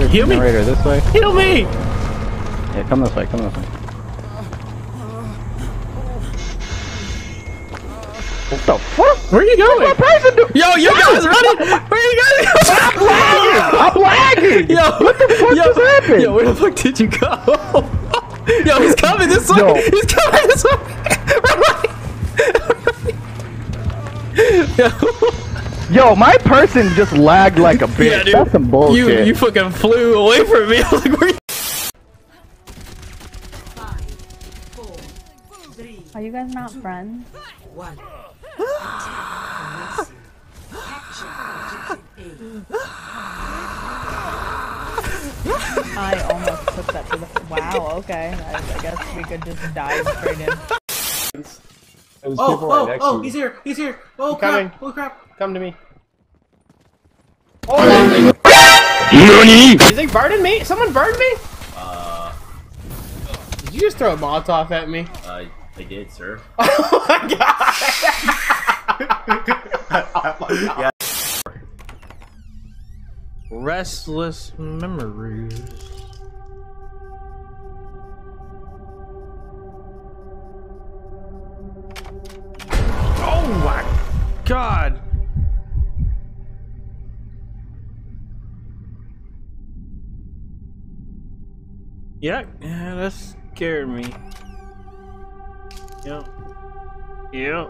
Heal me! Generator this way. Heal me! Yeah, come this way, come this way. What the fuck? Where are you going? What's my person do? Yo, you guys running! Where are you guys going? I'm lagging! Yo, what the fuck just happened? Yo, where the fuck did you go? Yo, he's coming this way! Yo. He's coming this way! Yo. Yo, my person just lagged like a bitch. Yeah, dude. That's some bullshit. You fucking flew away from me. I was like, where you? 5, 4, 3, Are you guys not friends? 1. I almost took that to the. Wow, okay. I guess we could just dive straight in. Oh, he's here! He's here! Oh coming. crap! Oh crap! Come to me. Oh! You think burned me? Someone burned me? Did you just throw a Molotov at me? I did, sir. Oh my god! Restless memories. Oh my god! Yeah, that scared me. Yep. Yep.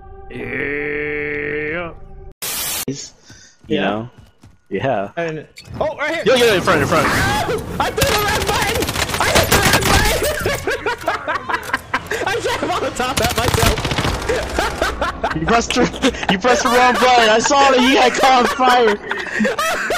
Yeah. You know? Yeah. And, oh, right here! Yo, in front. I threw the red button! I hit the red button! I shot him on the top at myself! You pressed the wrong button. I saw that he had caught on fire.